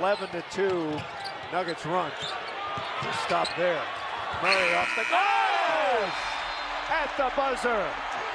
11-2. Nuggets run. Stop there. Murray off the glass at the buzzer.